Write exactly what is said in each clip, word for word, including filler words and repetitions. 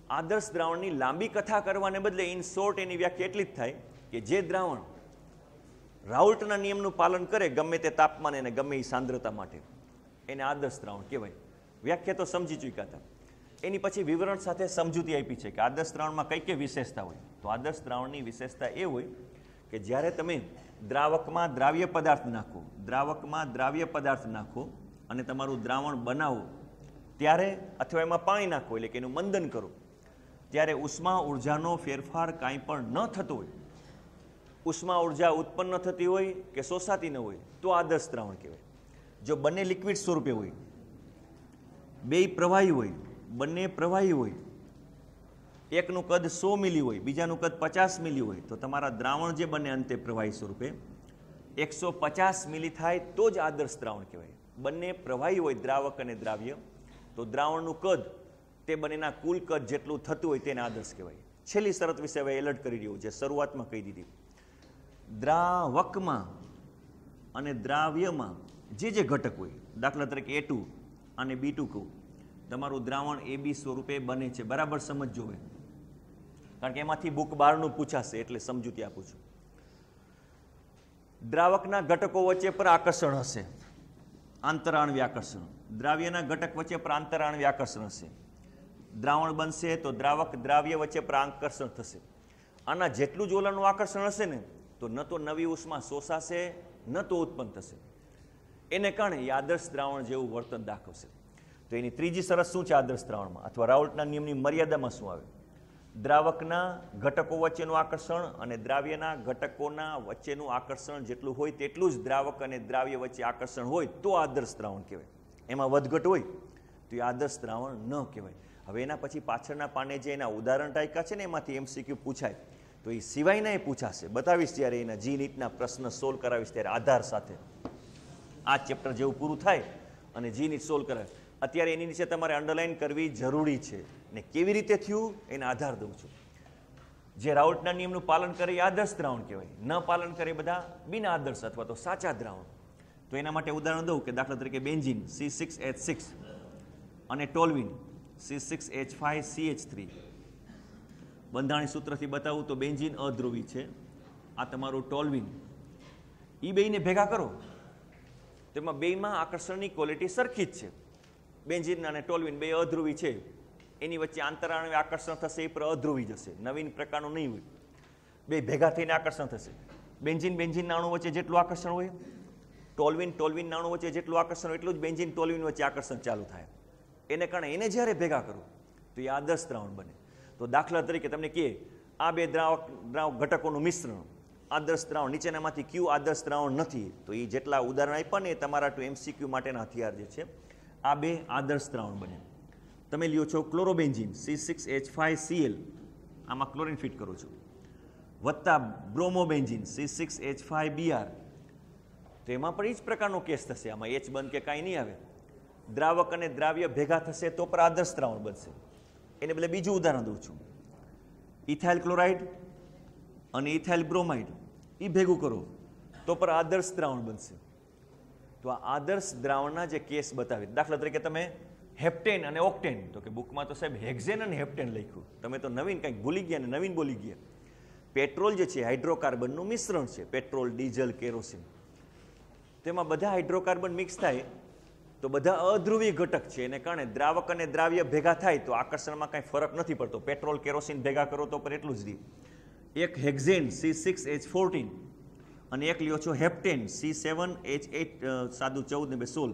આદર્શ દ્રાવણની લાંબી કથા કરવાને બદલે ઇન શોર્ટ એની વ્યાખ્યા એટલી જ થાય કે જે દ્રાવણ રાઉલ્ટના નિયમનું પાલન કરે ગમે તે તાપમાને અને ગમે એ સાંદ્રતા માટે એને આદર્શ દ્રાવણ કહેવાય. વ્યાખ્યા તો સમજી ચૂક્યા હતા. એની પછી વિવરણ સાથે સમજૂતી આપી છે કે આદર્શ દ્રાવણમાં કઈ કઈ વિશેષતા હોય. તો આદર્શ દ્રાવણની વિશેષતા એ હોય કે જ્યારે તમે દ્રાવકમાં દ્રાવ્ય પદાર્થ નાખો દ્રાવકમાં દ્રાવ્ય પદાર્થ નાખો અને તમારું દ્રાવણ બનાવો ત્યારે અથવા એમાં પાણી નાખો એટલે કે એનું મંદન કરો ત્યારે ઉષ્મા ઉર્જાનો ફેરફાર કાંઈ પણ ન થતો હોય, ઉષ્મા ઉર્જા ઉત્પન્ન થતી હોય કે શોષાતી ન હોય તો આદર્શ દ્રાવણ કહેવાય. જો બંને લિક્વિડ સ્વરૂપે હોય, બે પ્રવાહી હોય, બંને પ્રવાહી હોય, એકનું કદ સો મિલી હોય બીજાનું કદ પચાસ મિલી હોય તો તમારા દ્રાવણ જે બને અંતે પ્રવાહી સ્વરૂપે એકસો પચાસ મિલી થાય તો જ આદર્શ દ્રાવણ કહેવાય. બંને પ્રવાહી હોય દ્રાવક અને દ્રાવ્ય તો દ્રાવણનું કદ તે બંનેના કુલ કદ જેટલું થતું હોય તેને આદર્શ કહેવાય. છેલ્લી શરત વિશે હવે એલર્ટ કરી રહ્યું છે, શરૂઆતમાં કહી દીધી. દ્રાવકમાં અને દ્રાવ્યમાં જે જે ઘટક હોય, દાખલા તરીકે એ ટુ અને બી ટુ કહું, તમારું દ્રાવણ એ બી સ્વરૂપે બને છે. બરાબર સમજજો હવે, કારણ કે એમાંથી બુક બારનું પૂછાશે એટલે સમજૂતી આપું છું. દ્રાવકના ઘટકો વચ્ચે પર આકર્ષણ હશે, આંતરાણ્વીય આકર્ષણ. દ્રાવ્યના ઘટક વચ્ચે પર આંતરાણ્વીય આકર્ષણ હશે. દ્રાવણ બનશે તો દ્રાવક દ્રાવ્ય વચ્ચે પર આકર્ષણ થશે. આના જેટલું જ ઓલાનું આકર્ષણ હશે ને તો ન તો નવી ઉષ્મા શોષાશે ન તો ઉત્પન્ન થશે. એને કારણે એ આદર્શ દ્રાવણ જેવું વર્તન દાખવશે. તો એની ત્રીજી શરત શું છે આદર્શ દ્રાવણમાં અથવા રાઉલ્ટના નિયમની મર્યાદામાં શું આવે? દ્રાવકના ઘટકો વચ્ચેનું આકર્ષણ અને દ્રાવ્યના ઘટકોના વચ્ચેનું આકર્ષણ જેટલું હોય તેટલું જ દ્રાવક અને દ્રાવ્ય વચ્ચે આકર્ષણ હોય તો આદર્શ દ્રાવણ કહેવાય. એમાં વધઘટ હોય તો એ આદર્શ દ્રાવણ ન કહેવાય. હવે એના પછી પાછળના પાને જે એના ઉદાહરણ ટાંક્યા છે ને એમાંથી એમસીક્યુ પૂછાય તો એ સિવાયના એ પૂછાશે. બતાવીશ ત્યારે એના જી નીટના પ્રશ્ન સોલ્વ કરાવીશ ત્યારે આધાર સાથે. આ ચેપ્ટર જેવું પૂરું થાય અને જી નીટ સોલ્વ કરાવે અત્યારે એની નીચે તમારે અંડરલાઇન કરવી જરૂરી છે ને કેવી રીતે થયું એને આધાર દઉં છું. જે રાઉલ્ટના નિયમનું પાલન કરે એ આદર્શ દ્રાવણ કહેવાય, ન પાલન કરે બધા બિના આદર્શ અથવા તો સાચા દ્રાવણ. તો એના માટે ઉદાહરણ દઉં કે દાખલા તરીકે benzene C six H six અને toluene C six H five C H three. બંધારણી સૂત્રથી બતાવું તો બેન્ઝીન અધ્રુવી છે, આ તમારું ટોલ્વિન. એ બેયને ભેગા કરો તેમાં બેયમાં આકર્ષણની ક્વોલિટી સરખી જ છે. બેન્ઝીન અને ટોલ્વિન બે અધ્રુવી છે, એની વચ્ચે આંતરાણ્વીય આકર્ષણ થશે એ પર અધ્રુવી જશે, નવીન પ્રકારનું નહીં હોય. બે ભેગા થઈને આકર્ષણ થશે. બેન્ઝીન બેન્ઝીન અણુ વચ્ચે જેટલું આકર્ષણ હોય, ટોલ્વિન ટોલ્વિન અણુ વચ્ચે જેટલું આકર્ષણ હોય એટલું જ બેન્ઝીન ટોલ્વિન વચ્ચે આકર્ષણ ચાલુ થાય. એને કારણે એને જ્યારે ભેગા કરો તો એ આદર્શ દ્રાવણ બને. તો દાખલા તરીકે તમને કહે આ બે દ્રાવક દ્રાવક ઘટકોનું મિશ્રણ આદર્શ દ્રાવણ, નીચેનામાંથી કયું આદર્શ દ્રાવણ નથી? તો એ જેટલા ઉદાહરણ આપ્યા ને એ તમારા ટુ એમસીક્યુ માટેના હથિયાર જે છે. આ બે આદર્શ દ્રાવણ બને. તમે લ્યો છો chlorobenzene C six H five C L, આમાં ક્લોરિન ફિટ કરો છો, વત્તા bromobenzene C six H five B R, તો એમાં પણ એ જ પ્રકારનો કેસ થશે. આમાં એચ બંધ કે કાંઈ નહીં આવે. દ્રાવક અને દ્રાવ્ય ભેગા થશે તો પર આદર્શ દ્રાવણ બનશે. એને બદલે બીજું ઉદાહરણ દઉં છું, ઇથાઇલ ક્લોરાઇડ અને ઇથાઇલ બ્રોમાઇડ, એ ભેગું કરો તો પર આદર્શ દ્રાવણ બનશે. તો આ આદર્શ દ્રાવણના જે કેસ બતાવી, દાખલા તરીકે તમે હેપ્ટેન અને ઓક્ટેન, તો કે બુકમાં તો સાહેબ હેક્ઝેન અને હેપ્ટેન લખ્યું, તમે તો નવીન કંઈક ભૂલી ગયા ને નવીન બોલી ગયા. પેટ્રોલ જે છે હાઇડ્રોકાર્બનનું મિશ્રણ છે, પેટ્રોલ, ડીઝલ, કેરોસીન. તેમાં બધા હાઇડ્રોકાર્બન મિક્સ થાય તો બધા અધ્રુવીય ઘટક છે, એને કારણે દ્રાવક અને દ્રાવ્ય ભેગા થાય તો આકર્ષણમાં કાંઈ ફરક નથી પડતો. પેટ્રોલ કેરોસીન ભેગા કરો તો પર એટલું જ રહે. એક hexane C six H fourteen અને એક લ્યો છો heptane C seven H eight સાદું ચૌદ ને બે સોળ,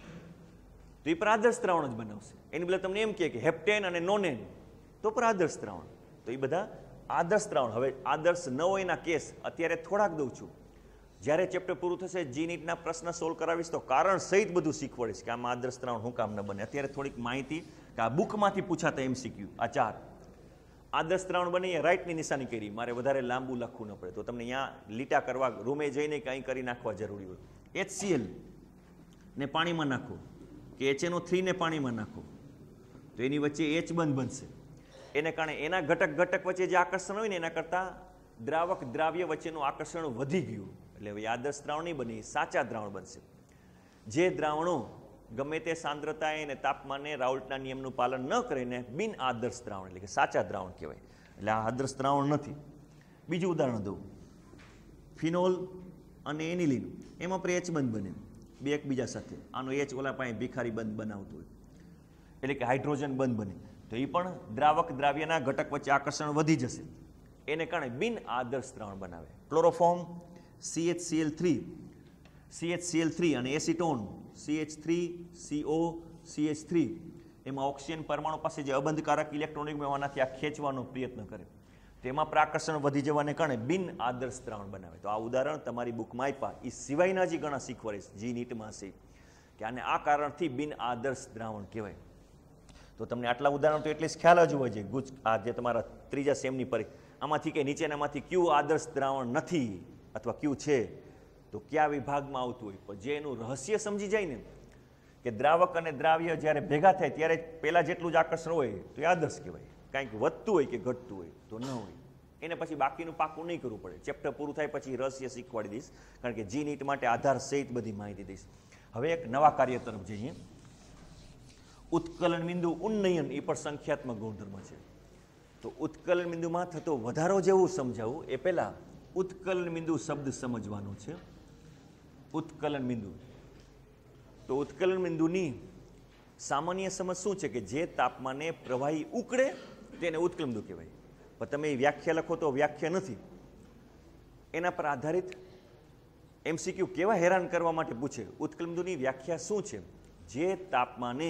તો એ પર આદર્શ દ્રાવણ જ બનાવશે. એની બદલે તમને એમ કહે કે હેપ્ટેન અને નોનેન તો પર આદર્શ દ્રાવણ. તો એ બધા આદર્શ દ્રાવણ. હવે આદર્શ ન હોયના કેસ અત્યારે થોડાક દઉં છું. જ્યારે ચેપ્ટર પૂરું થશે જી નીટના પ્રશ્ન સોલ્વ કરાવીશ તો કારણ સહિત બધું શીખવાડીશ કે આમાં આદર્શ દ્રાવણ શું કામ ન બને. અત્યારે થોડીક માહિતી કે આ બુકમાંથી પૂછાતા એમસીક્યુ આ ચાર આદર્શ દ્રાવણ બને એ રાઈટની નિશાની કરી, મારે વધારે લાંબુ લખવું ન પડે. તો તમને અહીંયા લીટા કરવા રૂમે જઈને કંઈ કરી નાખવા જરૂરી હોય. એચસીએલ ને પાણીમાં નાખો કે એચએનઓ થ્રી ને પાણીમાં નાખો તો એની વચ્ચે એચ બંધ બનશે. એને કારણે એના ઘટક ઘટક વચ્ચે જે આકર્ષણ હોય ને એના કરતાં દ્રાવક દ્રાવ્ય વચ્ચેનું આકર્ષણ વધી ગયું એટલે હવે આદર્શ દ્રાવણ નહીં બને, સાચા દ્રાવણ બનશે. જે દ્રાવણો ગમે તે સાંદ્રતાએ અને તાપમાને રાઉલ્ટના નિયમનું પાલન ન કરીને બિન આદર્શ દ્રાવણ એટલે કે સાચા દ્રાવણ કહેવાય. એટલે આ આદર્શ દ્રાવણ નથી. બીજું ઉદાહરણ દઉં, ફિનોલ અને એનિલિન, એમાં પણ એચ બંધ બને બે એકબીજા સાથે. આનો એચ ઓલા પાસે ભિખારી બંધ બનાવતું હોય, એટલે કે હાઇડ્રોજન બંધ બને, તો એ પણ દ્રાવક દ્રાવ્યના ઘટક વચ્ચે આકર્ષણ વધી જશે, એને કારણે બિન આદર્શ દ્રાવણ બનાવે. Chloroform C H C L three C H C L three અને acetone C H three C O C H three, એમાં ઓક્સિજન પરમાણુ પાસે જે અબંધકારક ઇલેક્ટ્રોનિક મેળવવાનાથી આ ખેંચવાનો પ્રયત્ન કરે, તેમાં પ્રાકર્ષણ વધી જવાને કારણે બિન આદર્શ દ્રાવણ બનાવે. તો આ ઉદાહરણ તમારી બુકમાં આપ્યા, એ સિવાયના જે ઘણા શીખવાડીશ જી નીટમાં છે કે આને આ કારણથી બિન આદર્શ દ્રાવણ કહેવાય. તો તમને આટલા ઉદાહરણ તો એટલે જ ખ્યાલ જ હોવા જોઈએ. ગુજ આ જે તમારા ત્રીજા સેમની પરી આમાંથી કે નીચેનામાંથી કયું આદર્શ દ્રાવણ નથી અથવા કયું છે, તો કયા વિભાગમાં આવતું હોય. પણ જે એનું રહસ્ય સમજી જાય ને કે દ્રાવક અને દ્રાવ્ય જ્યારે ભેગા થાય ત્યારે પહેલાં જેટલું જ આકર્ષણ હોય તો એ આદર્શ કહેવાય. કાંઈક વધતું હોય કે ઘટતું હોય તો ન હોય. એને પછી બાકીનું પાકું નહીં કરવું પડે. ચેપ્ટર પૂરું થાય પછી રહસ્ય શીખવાડી દઈશ, કારણ કે જી નીટ માટે આધાર સહિત બધી માહિતી દઈશ. હવે એક નવા કાર્ય તરફ જઈએ. ઉત્કલન બિંદુ ઉન્નયન એ પણ સંખ્યાત્મક ગુણધર્મ છે. તો ઉત્કલન બિંદુમાં થતો વધારો જેવું સમજાવું એ પહેલાં ઉત્કલન બિંદુ શબ્દ સમજવાનો છે. ઉત્કલન બિંદુ, તો ઉત્કલન બિંદુની સામાન્ય સમજ શું છે કે જે તાપમાને પ્રવાહી ઉકળે તેને ઉત્કલન બિંદુ કહેવાય. પણ તમે એ વ્યાખ્યા લખો તો વ્યાખ્યા નથી. એના પર આધારિત એમસીક્યુ કેવા હેરાન કરવા માટે પૂછે. ઉત્કલન બિંદુની વ્યાખ્યા શું છે? જે તાપમાને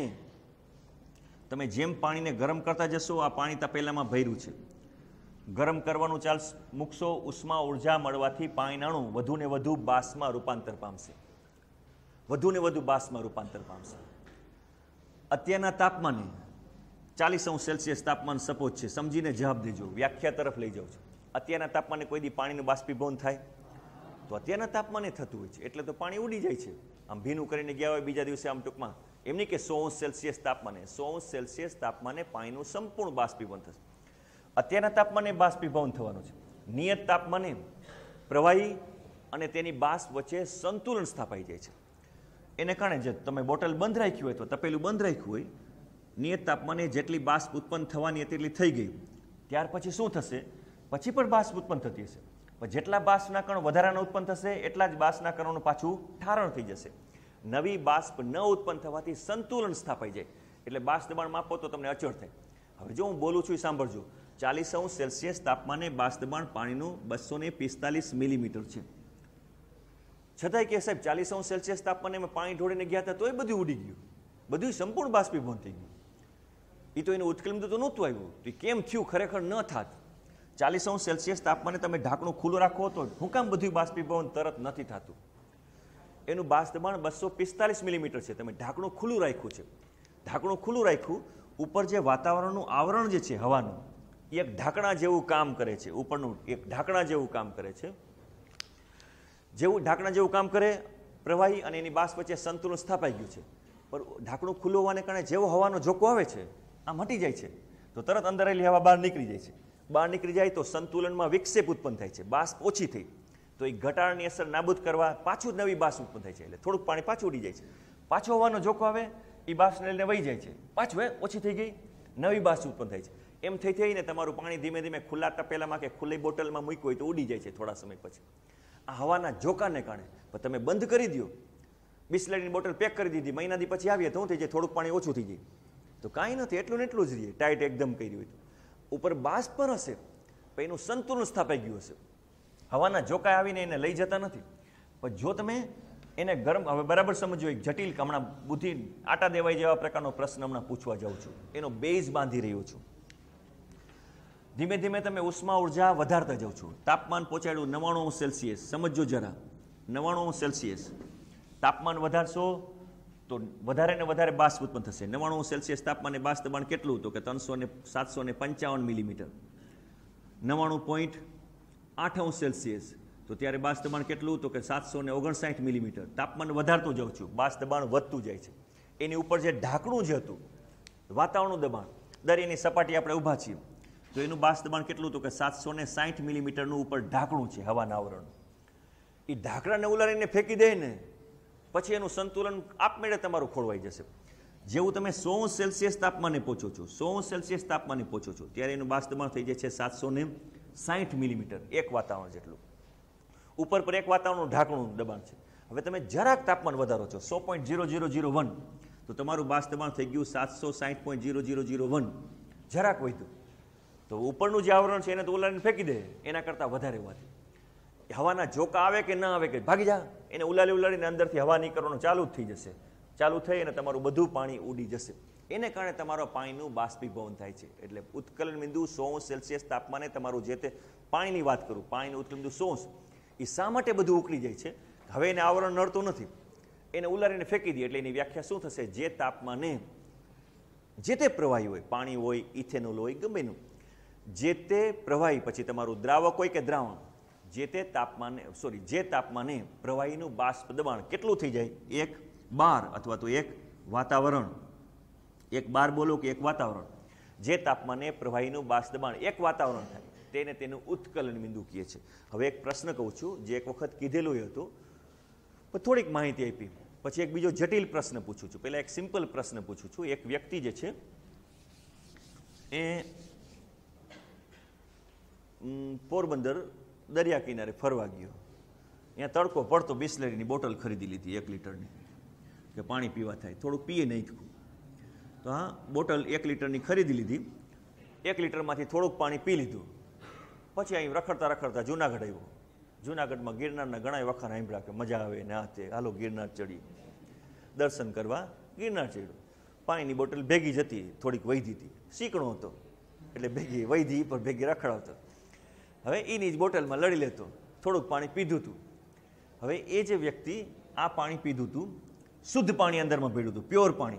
તમે જેમ પાણીને ગરમ કરતા જશો, આ પાણી તપેલામાં ભર્યું છે, ગરમ કરવાનું ચાલ મૂકશો, ઉષ્મા ઉર્જા મળવાથી પાણીના અણુ વધુ ને વધુ બાષ્પમાં રૂપાંતર પામશે, વધુ ને વધુ બાષ્પમાં રૂપાંતર પામશે. અત્યારના તાપમાને ચાલીસ અંશ સેલ્સિયસ તાપમાન સપોઝ છે, સમજીને જવાબ દેજો, વ્યાખ્યા તરફ લઈ જાઉં છું. અત્યારના તાપમાને કોઈ દી પાણીનું બાષ્પીભવન થાય? તો અત્યારના તાપમાને થતું હોય છે, એટલે તો પાણી ઉડી જાય છે. આમ ભીનું કરીને ગયા હોય બીજા દિવસે આમ ટૂંકમાં એમ નહીં કે સો અંશ સેલ્સિયસ તાપમાને, સો અંશ સેલ્સિયસ તાપમાને પાણીનું સંપૂર્ણ બાષ્પીભવન થશે. અત્યારના તાપમાને બાષ્પીભવન થવાનું છે. નિયત તાપમાને પ્રવાહી અને તેની બાષ્પ વચ્ચે સંતુલન સ્થાપાઈ જાય છે. એને કારણે જે તમે બોટલ બંધ રાખ્યું હોય તો તપેલું બંધ રાખ્યું હોય, નિયત તાપમાને જેટલી બાષ્પ ઉત્પન્ન થવાની તેટલી થઈ ગઈ, ત્યાર પછી શું થશે? પછી પણ બાષ્પ ઉત્પન્ન થતી હશે, પણ જેટલા બાષ્પના કણો વધારાના ઉત્પન્ન થશે એટલા જ બાષ્પના કણોનું પાછું ઠારણ થઈ જશે. નવી બાષ્પ ન ઉત્પન્ન થવાથી સંતુલન સ્થાપાઈ જાય, એટલે બાષ્પ દબાણ માપો તો તમને અચળ થાય. હવે જો હું બોલું છું એ સાંભળજો. ચાલીસ અંશ સેલ્સિયસ તાપમાને બાષ્પ દબાણ પાણીનું બસો ને પિસ્તાલીસ મિલીમીટર છે. છતાંય કે સાહેબ ચાલીસ અંશ સેલ્સિયસ તાપમાને અમે પાણી ઢોળીને ગયા હતા તો એ બધું ઉડી ગયું, બધું સંપૂર્ણ બાષ્પીભવન થઈ ગયું. એ તો એનું ઉત્કલન બિંદુ તો નહોતું આવ્યું. તો એ કેમ થયું? ખરેખર ન થાત. ચાલીસ અંશ સેલ્સિયસ તાપમાને તમે ઢાંકણું ખુલ્લું રાખો તો હું કામ બધું બાષ્પીભવન તરત નથી થતું? એનું બાષ્પ દબાણ બસો પિસ્તાલીસ મિલીમીટર છે. તમે ઢાંકણું ખુલ્લું રાખ્યું છે, ઢાંકણું ખુલ્લું રાખ્યું, ઉપર જે વાતાવરણનું આવરણ જે છે હવાનું, એ એક ઢાંકણા જેવું કામ કરે છે. ઉપરનું એક ઢાંકણા જેવું કામ કરે છે. જેવું ઢાંકણા જેવું કામ કરે, પ્રવાહી અને એની બાષ્પ વચ્ચે સંતુલન સ્થાપાઈ ગયું છે. પણ ઢાંકણું ખુલ્લું હોવાને કારણે જેવો હવાનો ઝોકો આવે છે, આ મટી જાય છે, તો તરત અંદર રહેલી હવા બહાર નીકળી જાય છે. બહાર નીકળી જાય તો સંતુલનમાં વિક્ષેપ ઉત્પન્ન થાય છે, બાષ્પ ઓછી થઈ, તો એ ઘટાડાની અસર નાબૂદ કરવા પાછું જ નવી બાષ્પ ઉત્પન્ન થાય છે. એટલે થોડુંક પાણી પાછું ઉડી જાય છે, પાછો હવાનો ઝોકો આવે, એ બાષ્પને લઈને વહી જાય છે, પાછું હે ઓછી થઈ ગઈ, નવી બાષ્પ ઉત્પન્ન થાય છે. એમ થઈ થઈને તમારું પાણી ધીમે ધીમે ખુલ્લા તપેલામાં કે ખુલ્લી બોટલમાં મૂક્યું હોય તો ઉડી જાય છે થોડા સમય પછી. આ હવાના ઝોકાને કારણે. પણ તમે બંધ કરી દો, બિસ્લેરીની બોટલ પેક કરી દીધી, મહિનાથી પછી આવીએ તો શું થઈ જાય? થોડુંક પાણી ઓછું થઈ જાય. તો કાંઈ નથી, એટલું ને એટલું જ રહીએ, ટાઈટ એકદમ કરી હોય તો. ઉપર બાષ્પ પણ હશે, પણ એનું સંતુલન સ્થાપાઈ ગયું હશે. હવાના ઝોકા આવીને એને લઈ જતા નથી. પણ જો તમે એને ગરમ, હવે બરાબર સમજો, એક જટિલ, હમણાં બુદ્ધિ આટા દેવાય જેવા પ્રકારનો પ્રશ્ન હમણાં પૂછવા જાઉં છું, એનો બેઝ બાંધી રહ્યો છું. ધીમે ધીમે તમે ઉષ્મા ઉર્જા વધારતા જાઉં છું. તાપમાન પહોંચાડ્યું નવ્વાણું અંશ સેલ્સિયસ, સમજો જરા, નવ્વાણું અંશ સેલ્સિયસ તાપમાન વધારશો તો વધારે ને વધારે બાષ્પ ઉત્પન્ન થશે. નવ્વાણું અંશ સેલ્સિયસ તાપમાને બાષ્પ દબાણ કેટલું? તો કે ત્રણસો ને સાતસો ને પંચાવન મિલીમીટર. નવ્વાણું પોઈન્ટ આઠ અંશ સેલ્સિયસ તો ત્યારે બાષ્પ દબાણ કેટલું? તો કે સાતસો ને ઓગણસાઠ મિલીમીટર. તાપમાન વધારતું જાઉં છું, બાષ્પ દબાણ વધતું જાય છે. એની ઉપર જે ઢાંકણું જે હતું, વાતાવરણનું દબાણ, દરિયાની સપાટી આપણે ઊભા છીએ, તો એનું બાષ્પ દબાણ કેટલું? તો કે સાતસો ને સાઠ મિલીમીટરનું ઉપર ઢાંકણું છે હવાના આવરણ. એ ઢાંકણાને ઉલારીને ફેંકી દે ને, પછી એનું સંતુલન આપમેળે તમારું ખોરવાઈ જશે. જેવું તમે સો સેલ્સિયસ તાપમાને પહોંચો છો સો સેલ્સિયસ તાપમાને પહોંચો છો ત્યારે એનું બાષ્પ દબાણ થઈ જાય છે સાતસો ને સાઠ મિલીમીટર, એક વાતાવરણ જેટલું. ઉપર પર એક વાતાવરણનું ઢાંકણું દબાણ છે. હવે તમે જરાક તાપમાન વધારો છો સો point zero zero zero one, તો તમારું બાષ્પ દબાણ થઈ ગયું સાતસો સાઠ point zero zero zero one, જરાક વધ્યું. તો ઉપરનું જે આવરણ છે એને તો ઉલાડીને ફેંકી દે, એના કરતાં વધારે વધે. હવાના ઝોકા આવે કે ના આવે કે ભાગી જા, એને ઉલાડી ઉલાડીને અંદરથી હવા નીકળવાનું ચાલુ જ થઈ જશે. ચાલુ થઈ અને તમારું બધું પાણી ઉડી જશે. એને કારણે તમારા પાણીનું બાષ્પીભવન થાય છે. એટલે ઉત્કલન બિંદુ સો સેલ્સિયસ તાપમાને તમારું જે તે પાણીની વાત કરું, પાણીનું ઉત્કલન બિંદુ સો, એ શા માટે બધું ઉકળી જાય છે? હવે એને આવરણ નડતું નથી, એને ઉલાડીને ફેંકી દે. એટલે એની વ્યાખ્યા શું થશે? જે તાપમાને જે તે પ્રવાહી હોય, પાણી હોય, ઇથેનોલ હોય, ગમે એનું જે તે પ્રવાહી, પછી તમારું દ્રાવક હોય કે દ્રાવણ, જે તે તાપમાને સોરી જે તાપમાને પ્રવાહીનું બાષ્પ દબાણ કેટલું થઈ જાય? એક બાર અથવા તો એક વાતાવરણ. એક બાર બોલો કે એક વાતાવરણ. જે તાપમાને પ્રવાહીનું બાષ્પ દબાણ એક વાતાવરણ થાય તેને તેનું ઉત્કલન બિંદુ કહે છે. હવે એક પ્રશ્ન કહું છું, જે એક વખત કીધેલું હતું, પણ થોડીક માહિતી આપી, પછી એક બીજો જટિલ પ્રશ્ન પૂછું છું. પહેલા એક સિમ્પલ પ્રશ્ન પૂછું છું. એક વ્યક્તિ જે છે એ પોરબંદર દરિયા કિનારે ફરવા ગયો. અહીંયા તડકો પડતો, બિસ્લેરીની બોટલ ખરીદી લીધી એક લીટરની, કે પાણી પીવા થાય, થોડુંક પીએ નાખ્યું. તો હા, બોટલ એક લીટરની ખરીદી લીધી, એક લીટરમાંથી થોડુંક પાણી પી લીધું. પછી અહીં રખડતા રખડતા જુનાગઢ આવ્યો. જુનાગઢમાં ગિરનારના ઘણા વખાણ સાંભળ્યા કે મજા આવે ને આ તે, હાલો ગિરનાર ચડી, દર્શન કરવા ગિરનાર ચડ્યું. પાણીની બોટલ ભેગી જતી, થોડીક વૈધી હતી, શીકણો હતો એટલે ભેગી વૈધી પર ભેગી રખડાવતો. હવે એની જ બોટલમાં લડી લેતો, થોડુંક પાણી પીધું હતું. હવે એ જે વ્યક્તિ આ પાણી પીધું હતું, શુદ્ધ પાણી અંદરમાં ભેળ્યું હતું, પ્યોર પાણી.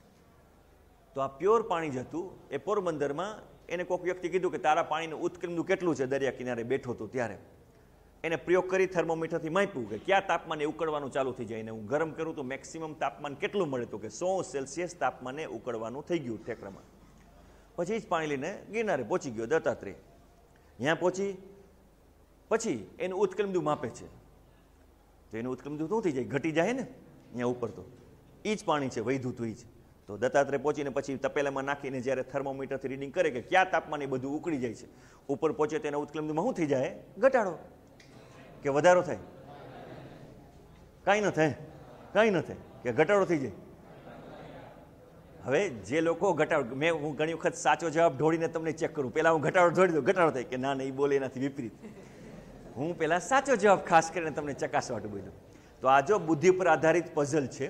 તો આ પ્યોર પાણી જ હતું. એ પોરબંદરમાં એને કોઈક વ્યક્તિ કીધું કે તારા પાણીનું ઉત્કલન બિંદુ કેટલું છે? દરિયા કિનારે બેઠો હતો ત્યારે એને પ્રયોગ કરી થર્મોમીટરથી માપ્યું કે કયા તાપમાને ઉકળવાનું ચાલુ થઈ જાય. એને હું ગરમ કરું તો મેક્સિમમ તાપમાન કેટલું મળે? તો કે સો સેલ્સિયસ તાપમાને ઉકળવાનું થઈ ગયું ઠેકરામાં. પછી જ પાણી લઈને ગિરનારે પહોંચી ગયો દત્તાત્રેય. ત્યાં પહોંચી પછી એનું ઉત્કલન બિંદુ માપે છે. તો એનું ઉત્કલન બિંદુ શું થઈ જાય? ઘટી જાય ને. અહીંયા ઉપર તો એ જ પાણી છે, વૈધું તો એ જ. તો દત્તાત્રેય પહોંચીને પછી તપેલામાં નાખીને જ્યારે થર્મોમીટરથી રીડિંગ કરે કે કયા તાપમાને બધું ઉકળી જાય છે, ઉપર પહોંચે તો એના ઉત્કલન બિંદુમાં શું થઈ જાય? ઘટાડો કે વધારો થાય? કાંઈ ન થાય, કાંઈ ન થાય, કે ઘટાડો થઈ જાય. હવે જે લોકો ઘટાડો, મેં હું ઘણી વખત સાચો જવાબ ઢોળીને તમને ચેક કરું. પહેલાં હું ઘટાડો ઢોળી દઉં, ઘટાડો થાય કે ના ના, એ બોલે એનાથી વિપરીત. હું પહેલાં સાચો જવાબ ખાસ કરીને તમને ચકાસવા બોલ્યો. તો આ જો બુદ્ધિ પર આધારિત પઝલ છે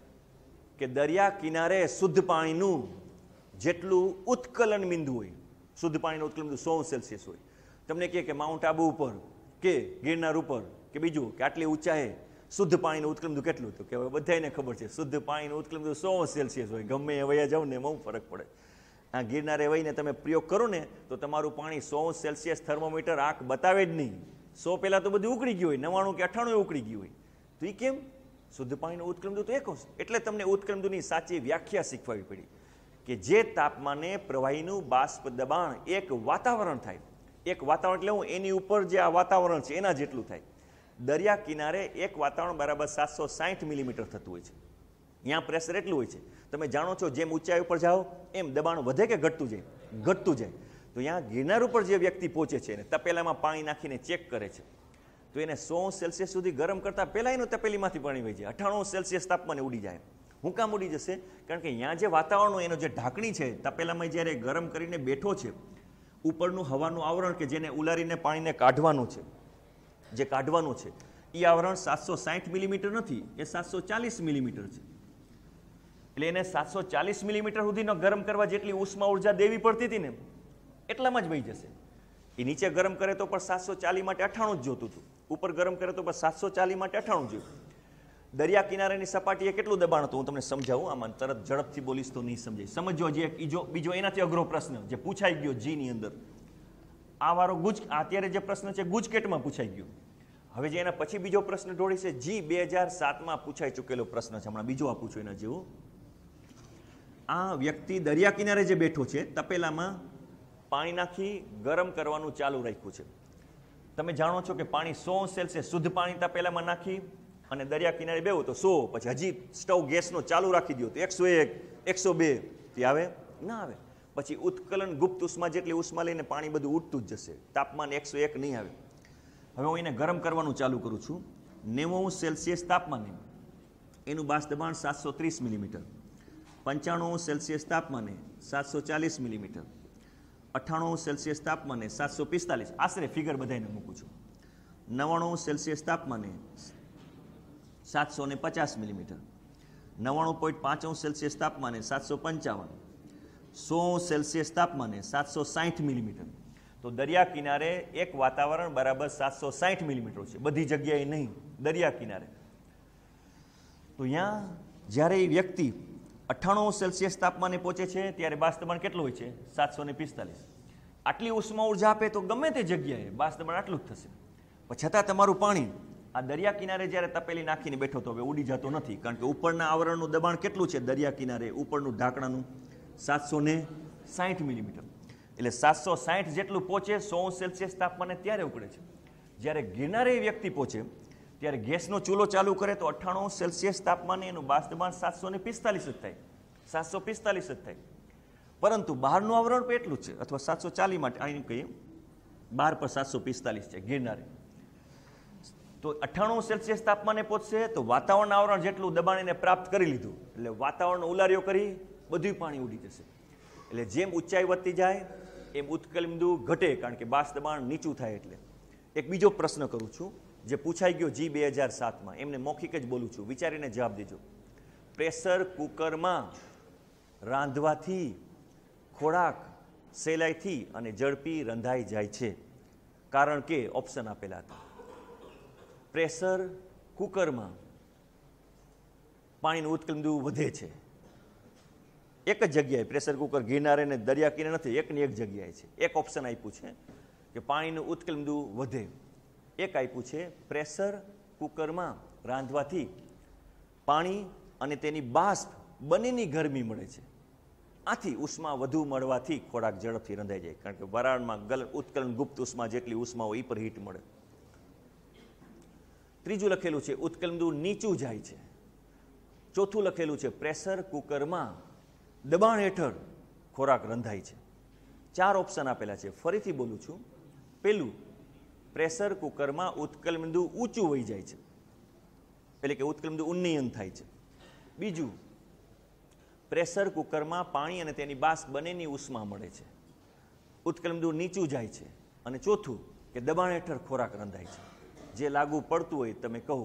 કે દરિયા કિનારે શુદ્ધ પાણીનું જેટલું ઉત્કલન બિંદુ હોય, શુદ્ધ પાણીનું ઉત્કલન બિંદુ સો સેલ્સિયસ હોય. તમને કહે કે માઉન્ટ આબુ ઉપર કે ગિરનાર ઉપર કે બીજું કે આટલી ઊંચાએ શુદ્ધ પાણીનું ઉત્કલન બિંદુ કેટલું? તો કે હવે બધાને ખબર છે શુદ્ધ પાણીનું ઉત્કલન બિંદુ સો સેલ્સિયસ હોય. ગમે એ વયા જાવ ને એમાં ફરક પડે. આ ગિરનારે વહીને તમે પ્રયોગ કરો ને તો તમારું પાણી સો સેલ્સિયસ થર્મોમીટર આંખ બતાવે જ નહીં. સો પહેલાં તો બધું ઉકળી ગયું હોય, નવાણું કે અઠ્ઠાણું ઉકળી ગયું હોય. તો એ કેમ? શુદ્ધ પાણીનું ઉત્કલન બિંદુ તો એક હશે. એટલે તમને ઉત્કલન બિંદુની સાચી વ્યાખ્યા શીખવાવી પડી કે જે તાપમાને પ્રવાહીનું બાષ્પ દબાણ એક વાતાવરણ થાય, એક વાતાવરણ એટલે હું એની ઉપર જે આ વાતાવરણ છે એના જેટલું થાય. દરિયા કિનારે એક વાતાવરણ બરાબર સાતસો સાઠ મિલીમીટર થતું હોય છે. અહીંયા પ્રેશર એટલું હોય છે. તમે જાણો છો જેમ ઊંચાઈ ઉપર જાઓ એમ દબાણ વધે કે ઘટતું જાય? ઘટતું જાય. તો અહીંયા ગિરનાર ઉપર જે વ્યક્તિ પહોંચે છે એને તપેલામાં પાણી નાખીને ચેક કરે છે, તો એને સો સેલ્સિયસ સુધી ગરમ કરતાં પહેલાં એનું તપેલીમાંથી પાણી વહી જાય, અઠ્ઠાણું સેલ્સિયસ તાપમાને ઉડી જાય. હું કામ ઉડી જશે? કારણ કે અહીંયા જે વાતાવરણ એનો જે ઢાંકણી છે, તપેલામાં જ્યારે ગરમ કરીને બેઠો છે, ઉપરનું હવાનું આવરણ કે જેને ઉલારીને પાણીને કાઢવાનું છે, જે કાઢવાનું છે એ આવરણ સાતસો સાઠ મિલીમીટર નથી, એ સાતસો ચાલીસ મિલીમીટર છે. એટલે એને સાતસો ચાલીસ મિલીમીટર સુધીનો ગરમ કરવા જેટલી ઉષ્મા ઉર્જા દેવી પડતી હતી ને એટલામાં જ વહી જશે. એ નીચે ગરમ કરે તો પણ સાતસો ચાલીસ માટે અઠ્ઠાણું જ જોતું હતું, ઉપર ગરમ કરે તો પણ સાતસો ચાલીસ માટે અઠ્ઠાણું જોયું. દરિયા કિનારાની સપાટીએ કેટલું દબાણ હતું હું તમને સમજાવું. આમાં તરત ઝડપથી બોલીશ તો નહીં સમજાય. સમજો જે બીજો બીજો એનાથી અઘરો પ્રશ્ન જે પૂછાઈ ગયો જી ની અંદર, આ વારો ગુજ અત્યારે જે પ્રશ્ન છે ગુજકેટમાં પૂછાઈ ગયો. હવે જે એના પછી બીજો પ્રશ્ન ઢોળી છે જી બે હજાર સાતમાં પૂછાઈ ચૂકેલો પ્રશ્ન છે. હમણાં બીજો આ પૂછો એના જેવું. આ વ્યક્તિ દરિયા કિનારે જે બેઠો છે તપેલામાં પાણી નાખી ગરમ કરવાનું ચાલુ રાખ્યું છે. તમે જાણો છો કે પાણી સો સેલ્સિયસ શુદ્ધ પાણી તપેલામાં નાખી અને દરિયા કિનારે બેવું તો સો, પછી હજી સ્ટવ ગેસનો ચાલુ રાખી દો તો એકસો એક, એકસો બે થી આવે ના આવે. પછી ઉત્કલન ગુપ્ત ઉષ્મા જેટલી ઉષ્મા લઈને પાણી બધું ઉઠતું જ જશે, તાપમાન એકસો એક નહીં આવે. હવે હું એને ગરમ કરવાનું ચાલુ કરું છું. નેવું સેલ્સિયસ તાપમાને એનું બાષ્પ દબાણ સાતસો ત્રીસ મિલીમીટર, પંચાણું સેલ્સિયસ તાપમાને સાતસો ચાલીસ મિલીમીટર, અઠ્ઠાણું સેલ્સિયસ તાપમાને સાતસો પિસ્તાલીસ, આશરે ફિગર બધાને મૂકું છું. નવ્વાણું સેલ્સિયસ તાપમાને સાતસો ને પચાસ મિલીમીટર, નવ્વાણું પોઈન્ટ પાંચ સેલ્સિયસ તાપમાને સાતસો પંચાવન, સો સેલ્સિયસ તાપમાને સાતસો સાઠ મિલીમીટર. તો દરિયા કિનારે એક વાતાવરણ બરાબર સાતસો સાઠ મિલીમીટર છે, બધી જગ્યાએ નહીં, દરિયા કિનારે. તો અહીંયા જ્યારે એ વ્યક્તિ અઠ્ઠાણું સેલ્સિયસ તાપમાને પહોંચે છે ત્યારે બાષ્પ દબાણ કેટલું હોય છે? સાતસો ને પિસ્તાલીસ. આટલી ઉષ્મા ઉર્જા આપે તો ગમે તે જગ્યાએ બાષ્પ દબાણ આટલું જ થશે. પણ છતાં તમારું પાણી આ દરિયા કિનારે જ્યારે તપેલી નાખીને બેઠો તો હવે ઉડી જતો નથી, કારણ કે ઉપરના આવરણનું દબાણ કેટલું છે દરિયા કિનારે, ઉપરનું ઢાંકણાનું સાતસો ને સાઠ મિલીમીટર. એટલે સાતસો સાઠ જેટલું પહોંચે સો સેલ્સિયસ તાપમાને ત્યારે ઉકળે છે. જ્યારે ગિરનારે એ વ્યક્તિ પહોંચે ત્યારે ગેસનો ચૂલો ચાલુ કરે તો અઠ્ઠાણું સેલ્સિયસ તાપમાને એનું બાષ્પ દબાણ સાતસો ને પિસ્તાલીસ જ થાય, સાતસો પિસ્તાલીસ જ થાય. પરંતુ બહારનું આવરણ પણ એટલું જ છે, અથવા સાતસો ચાલીસ માટે અહીં કહીએ બહાર પર સાતસો પિસ્તાલીસ છે ગિરનારે. તો અઠ્ઠાણું સેલ્સિયસ તાપમાને પહોંચશે તો વાતાવરણ આવરણ જેટલું દબાણ એને પ્રાપ્ત કરી લીધું, એટલે વાતાવરણ ઉલારીઓ કરી બધું પાણી ઉડી જશે. એટલે જેમ ઊંચાઈ વધતી જાય એમ ઉત્કલ બિંદુ ઘટે, કારણ કે બાષ્પ દબાણ નીચું થાય. એટલે એક બીજો પ્રશ્ન કરું છું જે પૂછાઈ ગયો જી બે હજાર સાતમાં, એમને મૌખિક જ બોલું છું, વિચારીને જવાબ દેજો. પ્રેશર કુકરમાં રાંધવાથી ખોરાક સહેલાઈથી અને ઝડપી રંધાઈ જાય છે, કારણ કે ઓપ્શન આપેલા હતા. પ્રેશર કુકરમાં પાણીનું ઉત્કલ બિંદુ વધે છે. એક જ જગ્યાએ પ્રેશર કુકર ગિરનારે ને દરિયા કિનારે નથી, એકની એક જગ્યાએ છે. એક ઓપ્શન આપ્યું છે કે પાણીનું ઉત્કલ બિંદુ વધે, એક આપ્યું છે પ્રેશર કુકરમાં રાંધવાથી પાણી અને તેની બાષ્પ બંનેની ગરમી મળે છે, આથી ઉષ્મા વધુ મળવાથી ખોરાક ઝડપથી રંધાઈ જાય, કારણ કે વરાળમાં ગલ ઉત્કલન ગુપ્ત ઉષ્મા જેટલી ઉષ્મા હોય એ પર હીટ મળે. ત્રીજું લખેલું છે ઉત્કલ બિંદુ નીચું જાય છે. ચોથું લખેલું છે પ્રેશર કુકરમાં દબાણ હેઠળ ખોરાક રંધાય છે. ચાર ઓપ્શન આપેલા છે, ફરીથી બોલું છું. પેલું, પ્રેશર કુકરમાં ઉત્કલ બિંદુ ઊંચું વહી જાય છે, એટલે કે ઉત્કલ બિંદુ ઉન્નયન થાય છે. બીજું, પ્રેશર કુકરમાં પાણી અને તેની બાષ્પ બંનેની ઉષ્મા મળે છે, ઉત્કલ બિંદુ નીચું જાય છે. અને ચોથું કે દબાણ હેઠળ ખોરાક રંધાય છે. જે લાગુ પડતું હોય તમે કહો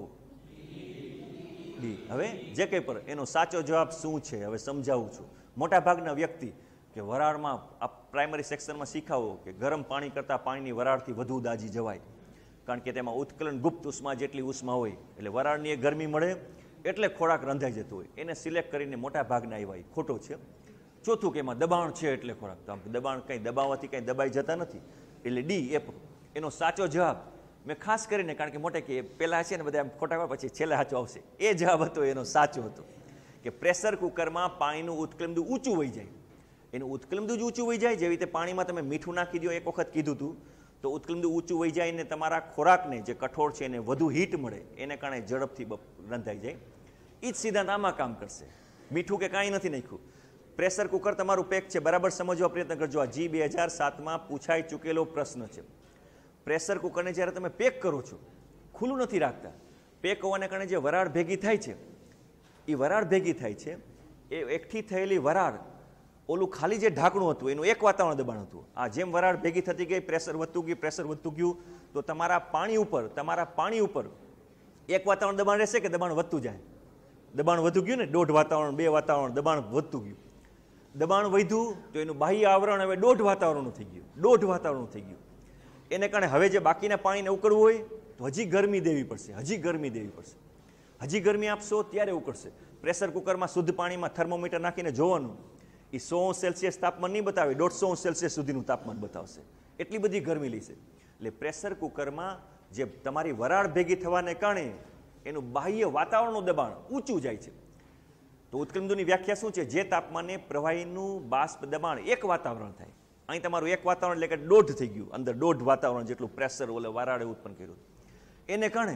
ડી. હવે જે કંઈ પર એનો સાચો જવાબ શું છે હવે સમજાવું છું. મોટાભાગના વ્યક્તિ કે વરાળમાં આ પ્રાઇમરી સેક્શનમાં શીખાવો કે ગરમ પાણી કરતાં પાણીની વરાળથી વધુ દાજી જવાય, કારણ કે તેમાં ઉત્કલન ગુપ્ત ઉષ્મા જેટલી ઉષ્મા હોય, એટલે વરાળની એ ગરમી મળે એટલે ખોરાક રંધાઈ જતો હોય. એને સિલેક્ટ કરીને મોટા ભાગના આવ્યા, ખોટો છે. ચોથું કે એમાં દબાણ છે એટલે ખોરાક, તો આમ દબાણ કંઈ દબાવવાથી કંઈ દબાઈ જતા નથી, એટલે ડી એ એનો સાચો જવાબ. મેં ખાસ કરીને, કારણ કે મોટે કે પહેલાં છે ને બધા ખોટા પછી છેલ્લે સાચો આવશે, એ જવાબ હતો એનો સાચો હતો કે પ્રેશર કુકરમાં પાણીનું ઉત્કલ બિંદુ ઊંચું વહી જાય. એનું ઉત્કલ બિંદુ જ ઊંચું વહી જાય, જેવી રીતે પાણીમાં તમે મીઠું નાખી દો, એક વખત કીધું હતું, તો ઉત્કલ બિંદુ ઊંચું વહી જાય ને તમારા ખોરાકને જે કઠોળ છે એને વધુ હીટ મળે, એને કારણે ઝડપથી રંધાઈ જાય. એ જ સિદ્ધાંત આમાં કામ કરશે. મીઠું કે કાંઈ નથી નાખ્યું. પ્રેશર કુકર તમારું પેક છે, બરાબર સમજવા પ્રયત્ન કરજો. આ જી બે હજાર સાતમાં પૂછાઈ ચૂકેલો પ્રશ્ન છે. પ્રેશર કુકરને જ્યારે તમે પેક કરો છો, ખુલ્લું નથી રાખતા. પેક હોવાને કારણે જે વરાળ ભેગી થાય છે, એ વરાળ ભેગી થાય છે, એ એકઠી થયેલી વરાળ ઓલું ખાલી જે ઢાંકણું હતું એનું એક વાતાવરણ દબાણ હતું. આ જેમ વરાળ ભેગી થતી ગઈ, પ્રેશર વધતું ગયું, પ્રેશર વધતું ગયું, તો તમારા પાણી ઉપર તમારા પાણી ઉપર એક વાતાવરણ દબાણ રહેશે કે દબાણ વધતું જાય? દબાણ વધુ ગયું ને, દોઢ વાતાવરણ, બે વાતાવરણ દબાણ વધતું ગયું. દબાણ વધ્યું તો એનું બાહ્ય આવરણ હવે દોઢ વાતાવરણનું થઈ ગયું, દોઢ વાતાવરણનું થઈ ગયું. એને કારણે હવે જે બાકીના પાણીને ઉકળવું હોય તો હજી ગરમી દેવી પડશે, હજી ગરમી દેવી પડશે. હજી ગરમી આપશો ત્યારે ઉકળશે. પ્રેશર કુકરમાં શુદ્ધ પાણીમાં થર્મોમીટર નાખીને જોવાનું, એ સો સેલ્સિયસ તાપમાન નહીં બતાવે, દોઢસો સેલ્સિયસ સુધીનું તાપમાન બતાવશે. એટલી બધી ગરમી લેશે. એટલે પ્રેશર કુકરમાં જે તમારી વરાળ ભેગી થવાને કારણે એનું બાહ્ય વાતાવરણનું દબાણ ઊંચું જાય છે. તો ઉત્કલ બિંદુની વ્યાખ્યા શું છે? જે તાપમાને પ્રવાહીનું બાષ્પ દબાણ એક વાતાવરણ થાય. અહીં તમારું એક વાતાવરણ એટલે કે દોઢ થઈ ગયું, અંદર દોઢ વાતાવરણ જેટલું પ્રેશર ઓલે વરાળે ઉત્પન્ન કર્યું, એને કારણે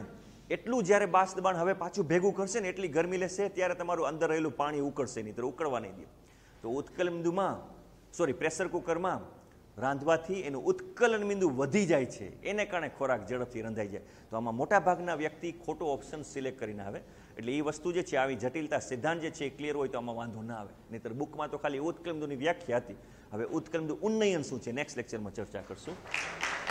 એટલું જ્યારે બાષ્પ દબાણ હવે પાછું ભેગું કરશે ને એટલી ગરમી લેશે ત્યારે તમારું અંદર રહેલું પાણી ઉકળશે નહીં, તો ઉકળવા નહીં દે. તો ઉત્કલન બિંદુમાં સોરી પ્રેશર કુકરમાં રાંધવાથી એનું ઉત્કલન બિંદુ વધી જાય છે, એને કારણે ખોરાક ઝડપથી રંધાઈ જાય. તો આમાં મોટાભાગના વ્યક્તિ ખોટો ઓપ્શન સિલેક્ટ કરીને આવે. એટલે એ વસ્તુ જે છે આવી જટિલતા સિદ્ધાંત જે છે એ ક્લિયર હોય તો આમાં વાંધો ના આવે. નહીંતર બુકમાં તો ખાલી ઉત્કલન બિંદુની વ્યાખ્યા હતી. હવે ઉત્કલન બિંદુ ઉન્નયન શું છે નેક્સ્ટ લેક્ચરમાં ચર્ચા કરશું.